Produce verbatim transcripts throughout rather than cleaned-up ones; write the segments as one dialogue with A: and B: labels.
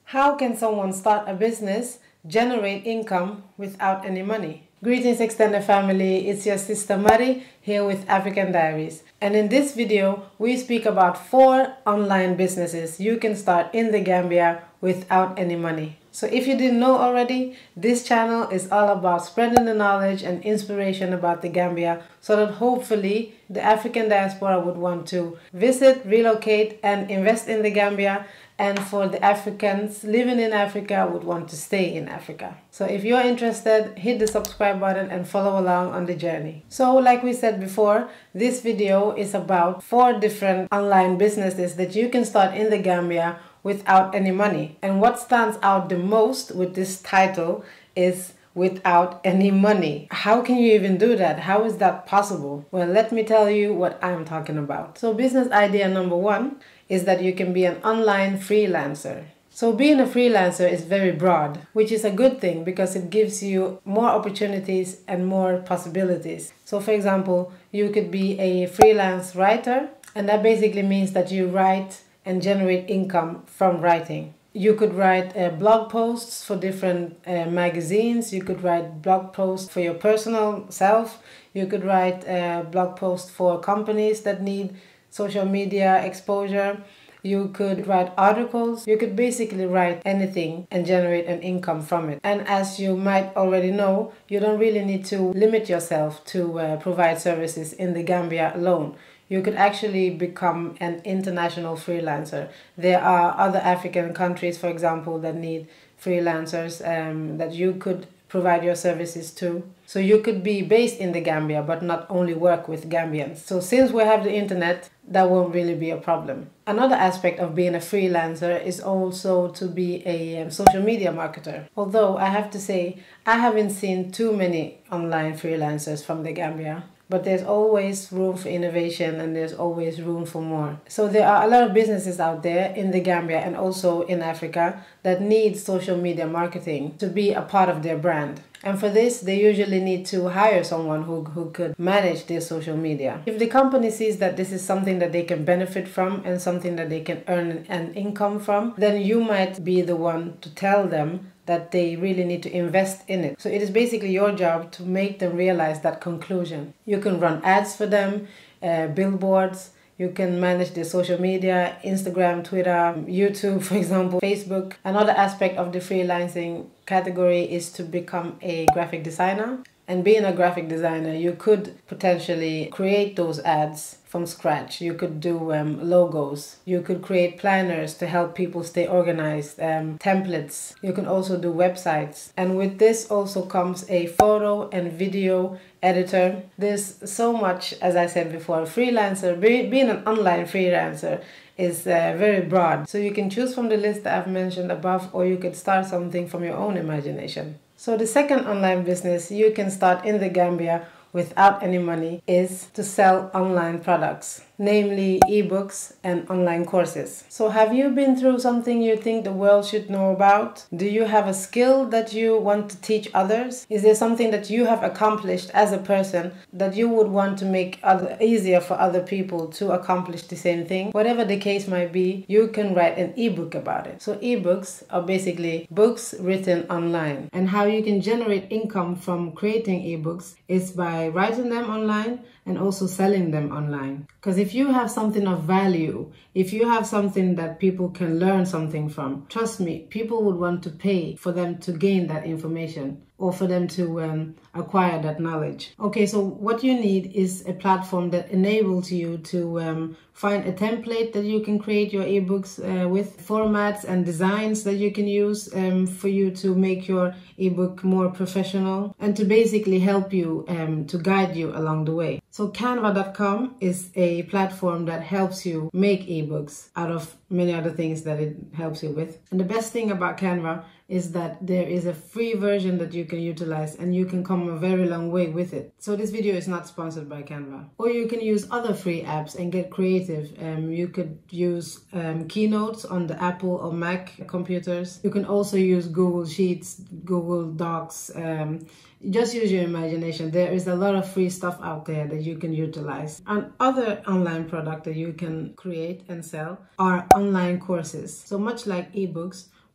A: How can someone start a business, generate income without any money? Greetings extended family, it's your sister Mari here with African Diaries. And in this video, we speak about four online businesses you can start in the Gambia without any money. So if you didn't know already, this channel is all about spreading the knowledge and inspiration about the Gambia so that hopefully the African diaspora would want to visit, relocate and invest in the Gambia, and for the Africans living in Africa would want to stay in Africa. So if you're interested, hit the subscribe button and follow along on the journey. So like we said before, this video is about four different online businesses that you can start in the Gambia without any money. And what stands out the most with this title is without any money. How can you even do that? How is that possible? Well, let me tell you what I'm talking about. So business idea number one is that you can be an online freelancer. So being a freelancer is very broad, which is a good thing because it gives you more opportunities and more possibilities. So for example, you could be a freelance writer, and that basically means that you write and generate income from writing. You could write uh, blog posts for different uh, magazines. You could write blog posts for your personal self. You could write uh, blog posts for companies that need social media exposure. You could write articles. You could basically write anything and generate an income from it. And as you might already know, you don't really need to limit yourself to uh, provide services in the Gambia alone. You could actually become an international freelancer. There are other African countries, for example, that need freelancers um, that you could provide your services to. So you could be based in the Gambia, but not only work with Gambians. So since we have the internet, that won't really be a problem. Another aspect of being a freelancer is also to be a um, social media marketer. Although I have to say, I haven't seen too many online freelancers from the Gambia. But there's always room for innovation and there's always room for more. So there are a lot of businesses out there in the Gambia and also in Africa that need social media marketing to be a part of their brand. And for this, they usually need to hire someone who, who could manage their social media. If the company sees that this is something that they can benefit from and something that they can earn an income from, then you might be the one to tell them that they really need to invest in it. So it is basically your job to make them realize that conclusion. You can run ads for them, uh, billboards, you can manage their social media, Instagram, Twitter, YouTube, for example, Facebook. Another aspect of the freelancing category is to become a graphic designer. And being a graphic designer, you could potentially create those ads from scratch. You could do um, logos. You could create planners to help people stay organized, um, templates. You can also do websites. And with this also comes a photo and video editor. There's so much, as I said before, freelancer, be, being an online freelancer is uh, very broad. So you can choose from the list that I've mentioned above, or you could start something from your own imagination. So the second online business you can start in the Gambia without any money is to sell online products, namely ebooks and online courses. So have you been through something you think the world should know about? Do you have a skill that you want to teach others? Is there something that you have accomplished as a person that you would want to make other, easier for other people to accomplish the same thing? Whatever the case might be, you can write an ebook about it. So ebooks are basically books written online. And how you can generate income from creating ebooks is by writing them online and also selling them online. Because if you have something of value, if you have something that people can learn something from, trust me, people would want to pay for them to gain that information or for them to um, acquire that knowledge. Okay, so what you need is a platform that enables you to um, find a template that you can create your ebooks uh, with, formats and designs that you can use um, for you to make your ebook more professional and to basically help you um, to guide you along the way. So Canva dot com is a platform that helps you make ebooks out of many other things that it helps you with. And the best thing about Canva is that there is a free version that you can utilize and you can come a very long way with it. So this video is not sponsored by Canva. Or you can use other free apps and get creative. Um, you could use um, Keynotes on the Apple or Mac computers. You can also use Google Sheets, Google Docs. Um, just use your imagination. There is a lot of free stuff out there that you can utilize. And other online product that you can create and sell are online courses. So much like ebooks,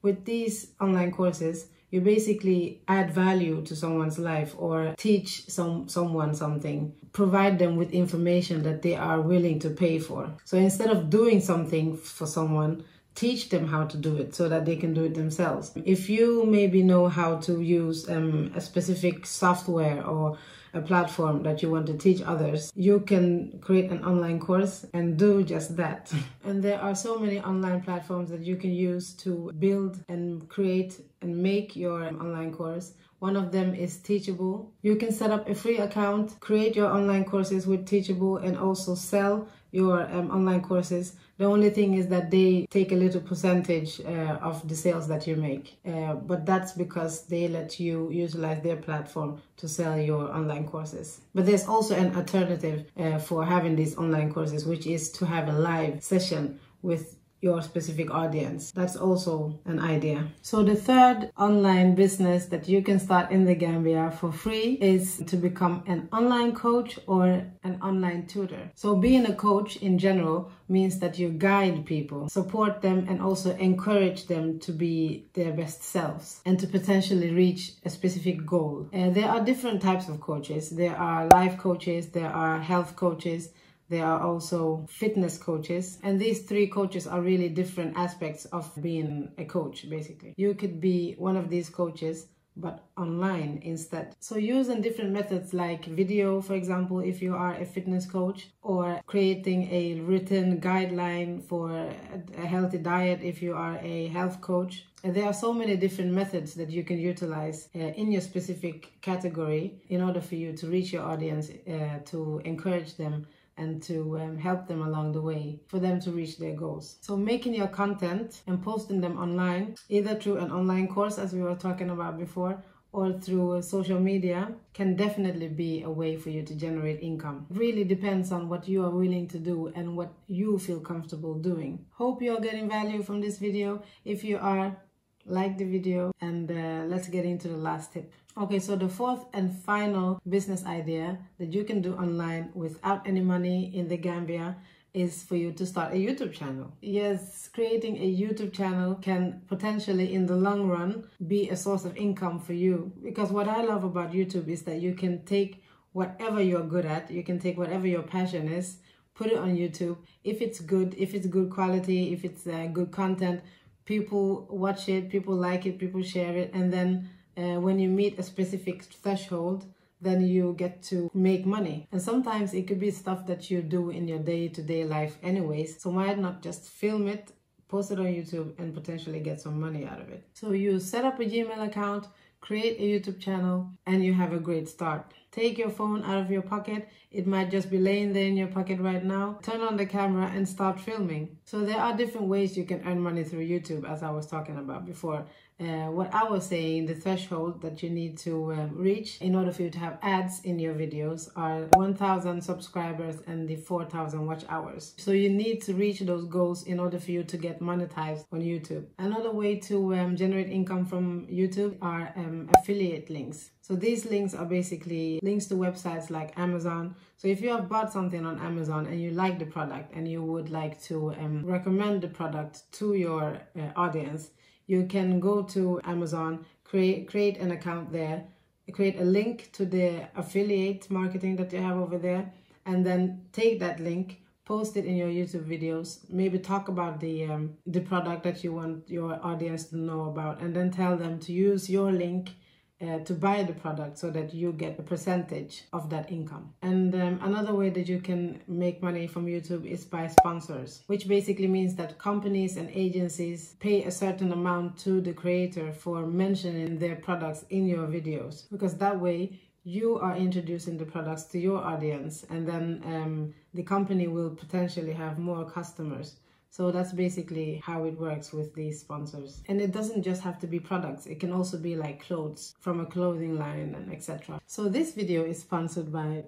A: with these online courses, you basically add value to someone's life or teach some someone something, provide them with information that they are willing to pay for. So instead of doing something for someone, teach them how to do it so that they can do it themselves. If you maybe know how to use um, a specific software or a platform that you want to teach others, you can create an online course and do just that. And there are so many online platforms that you can use to build and create and make your online course. One of them is Teachable. You can set up a free account, create your online courses with Teachable, and also sell your um, online courses. The only thing is that they take a little percentage uh, of the sales that you make. Uh, but that's because they let you utilize their platform to sell your online courses. But there's also an alternative uh, for having these online courses, which is to have a live session with your specific audience. That's also an idea. So the third online business that you can start in the Gambia for free is to become an online coach or an online tutor. So being a coach in general means that you guide people, support them, and also encourage them to be their best selves and to potentially reach a specific goal. Uh, there are different types of coaches. There are life coaches, there are health coaches, there are also fitness coaches, and these three coaches are really different aspects of being a coach, basically. You could be one of these coaches, but online instead. So using different methods like video, for example, if you are a fitness coach, or creating a written guideline for a healthy diet if you are a health coach. And there are so many different methods that you can utilize uh, in your specific category in order for you to reach your audience, uh, to encourage them and to um, help them along the way for them to reach their goals. So making your content and posting them online, either through an online course as we were talking about before, or through social media, can definitely be a way for you to generate income. It really depends on what you are willing to do and what you feel comfortable doing. Hope you are getting value from this video. If you are, like the video, and uh, let's get into the last tip. Okay, so the fourth and final business idea that you can do online without any money in the Gambia is for you to start a YouTube channel. Yes, creating a YouTube channel can potentially in the long run be a source of income for you, because what I love about YouTube is that you can take whatever you're good at, you can take whatever your passion is, put it on YouTube. If it's good, if it's good quality, if it's uh, good content, people watch it, people like it, people share it, and then uh, when you meet a specific threshold, then you get to make money. And sometimes it could be stuff that you do in your day-to-day life anyways, so why not just film it, post it on YouTube, and potentially get some money out of it. So you set up a Gmail account, create a YouTube channel, and you have a great start. Take your phone out of your pocket. It might just be laying there in your pocket right now. Turn on the camera and start filming. So there are different ways you can earn money through YouTube, as I was talking about before. Uh, what I was saying, the threshold that you need to um, reach in order for you to have ads in your videos are one thousand subscribers and the four thousand watch hours. So you need to reach those goals in order for you to get monetized on YouTube. Another way to um, generate income from YouTube are um, affiliate links. So these links are basically links to websites like Amazon. So if you have bought something on Amazon and you like the product and you would like to um, recommend the product to your uh, audience, you can go to Amazon, create create an account there, create a link to the affiliate marketing that you have over there, and then take that link, post it in your YouTube videos, maybe talk about the um, the product that you want your audience to know about, and then tell them to use your link Uh, to buy the product so that you get a percentage of that income. And um, another way that you can make money from YouTube is by sponsors, which basically means that companies and agencies pay a certain amount to the creator for mentioning their products in your videos, because that way you are introducing the products to your audience, and then um, the company will potentially have more customers. So that's basically how it works with these sponsors. And it doesn't just have to be products. It can also be like clothes from a clothing line and et cetera. So this video is sponsored by...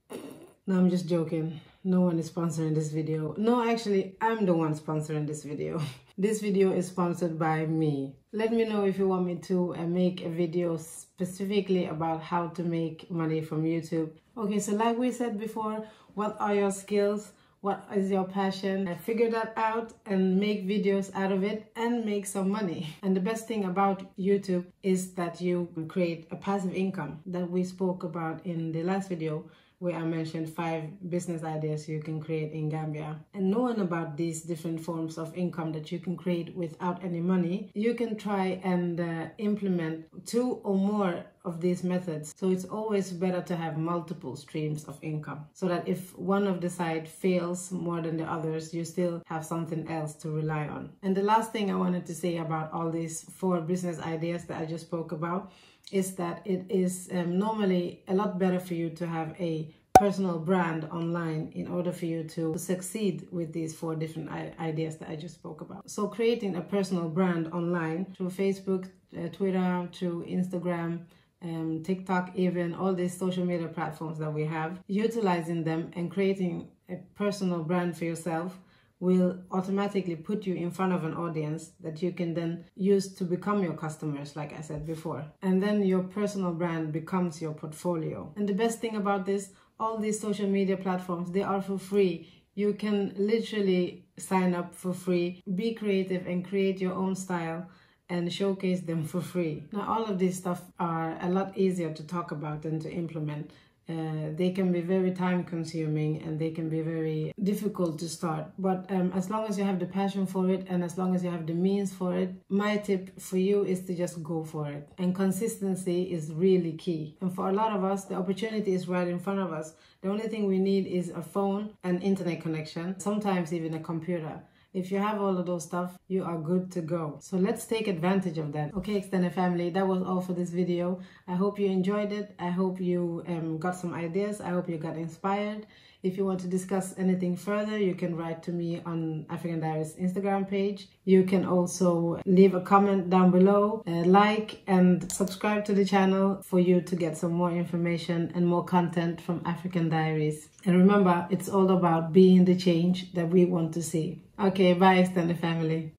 A: No, I'm just joking. No one is sponsoring this video. No, actually, I'm the one sponsoring this video. This video is sponsored by me. Let me know if you want me to uh, make a video specifically about how to make money from YouTube. Okay, so like we said before, what are your skills? what is your passion, and figure that out and make videos out of it and make some money. And the best thing about YouTube is that you create a passive income that we spoke about in the last video, where I mentioned five business ideas you can create in Gambia. And knowing about these different forms of income that you can create without any money, you can try and uh, implement two or more of these methods. So it's always better to have multiple streams of income, so that if one of the side fails more than the others, you still have something else to rely on. And the last thing I wanted to say about all these four business ideas that I just spoke about is that it is um, normally a lot better for you to have a personal brand online in order for you to succeed with these four different ideas that I just spoke about. So creating a personal brand online through Facebook, uh, Twitter, through Instagram, um, TikTok, even all these social media platforms that we have, utilizing them and creating a personal brand for yourself will automatically put you in front of an audience that you can then use to become your customers, like I said before. And then your personal brand becomes your portfolio. And the best thing about this, all these social media platforms, they are for free. You can literally sign up for free, be creative and create your own style and showcase them for free. Now, all of these stuff are a lot easier to talk about than to implement. Uh, they can be very time consuming and they can be very difficult to start. But um, as long as you have the passion for it and as long as you have the means for it, my tip for you is to just go for it. And consistency is really key. And for a lot of us, the opportunity is right in front of us. The only thing we need is a phone, an internet connection, sometimes even a computer. If you have all of those stuff, you are good to go. So let's take advantage of that. Okay, extended family, that was all for this video. I hope you enjoyed it. I hope you um, got some ideas. I hope you got inspired. If you want to discuss anything further, you can write to me on African Diaries Instagram page. You can also leave a comment down below, uh, like and subscribe to the channel for you to get some more information and more content from African Diaries. And remember, it's all about being the change that we want to see. Okay, bye extended family.